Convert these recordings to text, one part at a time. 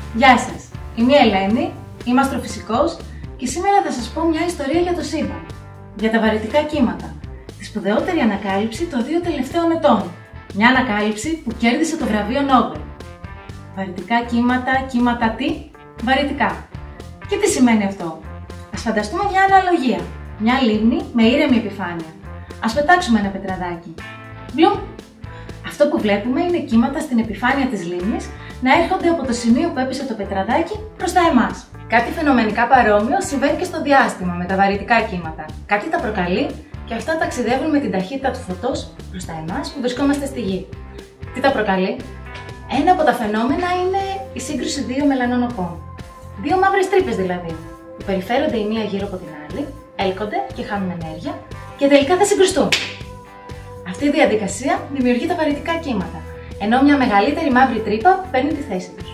Γεια σας, είμαι η Ελένη, είμαι αστροφυσικός και σήμερα θα σας πω μια ιστορία για το σύμπαν, για τα βαρυτικά κύματα, τη σπουδαιότερη ανακάλυψη των 2 τελευταίων ετών. Μια ανακάλυψη που κέρδισε το βραβείο Νόμπελ. Βαρυτικά κύματα, κύματα τι? Βαρυτικά. Και τι σημαίνει αυτό? Ας φανταστούμε μια αναλογία. Μια λίμνη με ήρεμη επιφάνεια. Ας πετάξουμε ένα πετραδάκι. Μπλουμ! Αυτό που βλέπουμε είναι κύματα στην επιφάνεια της λίμνης να έρχονται από το σημείο που έπεσε το πετραδάκι προς τα εμάς. Κάτι φαινομενικά παρόμοιο συμβαίνει και στο διάστημα με τα βαρυτικά κύματα. Κάτι τα προκαλεί και αυτά ταξιδεύουν με την ταχύτητα του φωτός προς τα εμάς που βρισκόμαστε στη Γη. Τι τα προκαλεί? Ένα από τα φαινόμενα είναι η σύγκρουση 2 μελανών. 2 μαύρες τρύπες δηλαδή, που περιφέρονται η μία γύρω από την άλλη, έλκονται και χάνουν ενέργεια και τελικά θα συγκρουστούν. Αυτή η διαδικασία δημιουργεί τα βαρυτικά κύματα, ενώ μια μεγαλύτερη μαύρη τρύπα παίρνει τη θέση τους.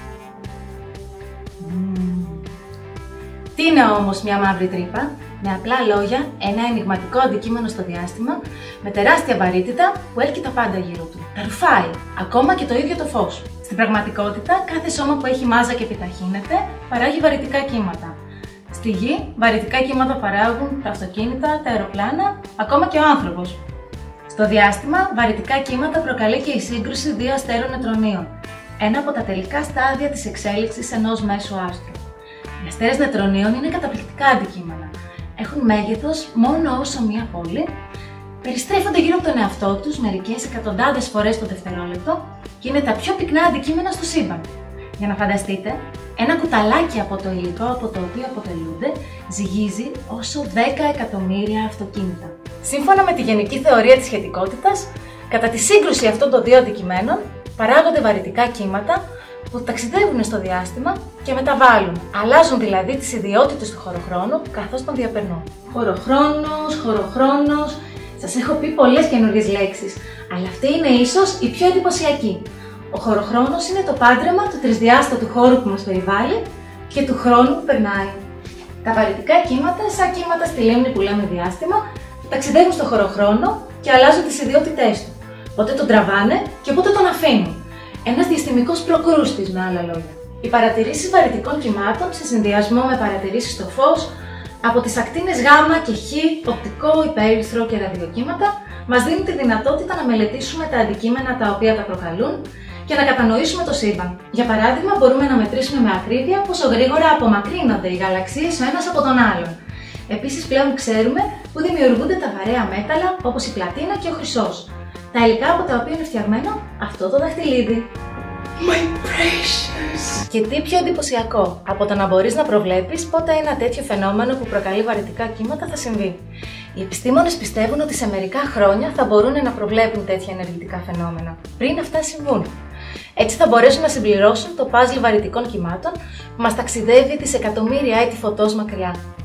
Τι είναι όμως μια μαύρη τρύπα? Με απλά λόγια, ένα ενιγματικό αντικείμενο στο διάστημα με τεράστια βαρύτητα που έλκει τα πάντα γύρω του. Τα ρουφάει, ακόμα και το ίδιο το φως. Στην πραγματικότητα, κάθε σώμα που έχει μάζα και επιταχύνεται παράγει βαρυτικά κύματα. Στη Γη, βαρυτικά κύματα παράγουν τα αυτοκίνητα, τα αεροπλάνα, ακόμα και ο άνθρωπος. Στο διάστημα, βαρυτικά κύματα προκαλεί και η σύγκρουση 2 αστέρων νετρονίων, ένα από τα τελικά στάδια της εξέλιξης ενός μέσου άστρου. Οι αστέρες νετρονίων είναι καταπληκτικά αντικείμενα. Έχουν μέγεθος μόνο όσο μία πόλη, περιστρέφονται γύρω από τον εαυτό τους μερικές εκατοντάδες φορές το δευτερόλεπτο και είναι τα πιο πυκνά αντικείμενα στο σύμπαν. Για να φανταστείτε, ένα κουταλάκι από το υλικό από το οποίο αποτελούνται ζυγίζει όσο 10 εκατομμύρια αυτοκίνητα. Σύμφωνα με τη γενική θεωρία της σχετικότητας, κατά τη σύγκρουση αυτών των 2 αντικειμένων παράγονται βαρυτικά κύματα που ταξιδεύουν στο διάστημα και μεταβάλλουν. Αλλάζουν δηλαδή τις ιδιότητες του χωροχρόνου καθώς τον διαπερνούν. Χωροχρόνος. Σας έχω πει πολλές καινούργιες λέξεις, αλλά αυτή είναι ίσως η πιο εντυπωσιακή. Ο χωροχρόνος είναι το πάντρεμα του τρισδιάστατου χώρου που μας περιβάλλει και του χρόνου που περνάει. Τα βαρυτικά κύματα, σαν κύματα στη λίμνη που λέμε διάστημα, ταξιδεύουν στο χωροχρόνο και αλλάζουν τις ιδιότητές του. Πότε τον τραβάνε και πότε τον αφήνουν. Ένας διαστημικός προκρούστης, με άλλα λόγια. Οι παρατηρήσεις βαρυτικών κυμάτων σε συνδυασμό με παρατηρήσεις στο φως από τις ακτίνες Γ και Χ, οπτικό, υπέρυθρο και ραδιοκύματα μας δίνουν τη δυνατότητα να μελετήσουμε τα αντικείμενα τα οποία τα προκαλούν και να κατανοήσουμε το σύμπαν. Για παράδειγμα, μπορούμε να μετρήσουμε με ακρίβεια πόσο γρήγορα απομακρύνονται οι γαλαξίες ο ένας από τον άλλον. Επίσης, πλέον ξέρουμε που δημιουργούνται τα βαρέα μέταλλα όπως η πλατίνα και ο χρυσός. Τα υλικά από τα οποία είναι φτιαγμένο αυτό το δαχτυλίδι. My precious! Και τι πιο εντυπωσιακό από το να μπορείς να προβλέπεις πότε ένα τέτοιο φαινόμενο που προκαλεί βαρυτικά κύματα θα συμβεί. Οι επιστήμονες πιστεύουν ότι σε μερικά χρόνια θα μπορούν να προβλέπουν τέτοια ενεργητικά φαινόμενα, πριν αυτά συμβούν. Έτσι θα μπορέσουν να συμπληρώσουν το παζλ βαρυτικών κυμάτων που μας ταξιδεύει τις εκατομμύρια έτη φωτός μακριά.